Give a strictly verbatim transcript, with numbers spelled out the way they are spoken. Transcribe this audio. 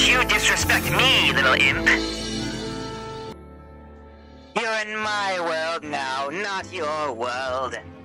Don't you disrespect me, little imp. You're in my world now, not your world.